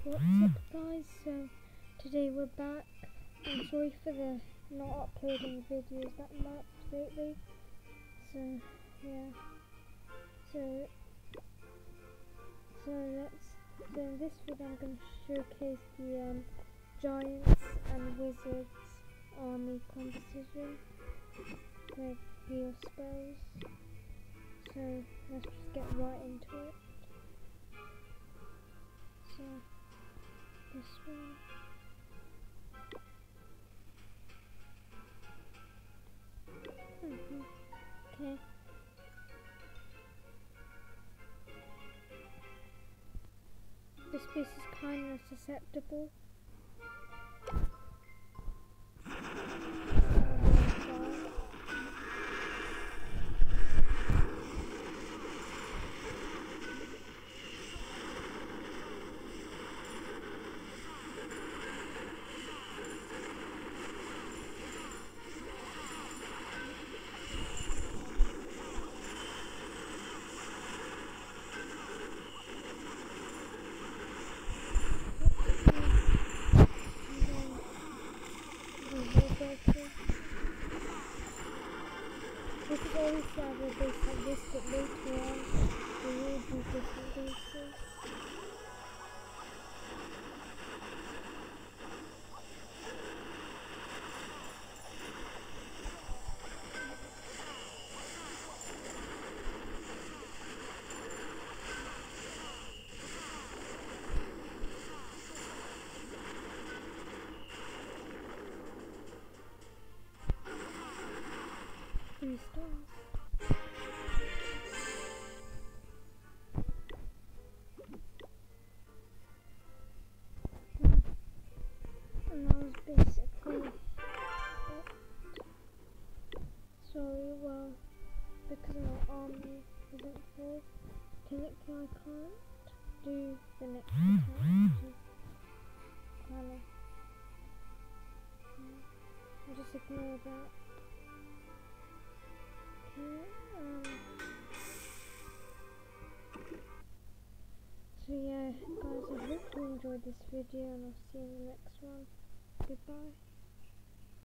What's up guys, so today we're back. I'm sorry for the not uploading videos that much lately. So yeah. So in this video I'm going to showcase the Giants and Wizards army composition with heal spells. So let's just get right into it. So this one. Okay. This piece is kind of susceptible. This is always have a base like this, but later on we will do different bases. Three stars. And that was basically it. So well, because my army isn't full, technically I can't do the next attack, which is kind of I'll just ignore that. So yeah guys, I hope you enjoyed this video and I'll see you in the next one. Goodbye.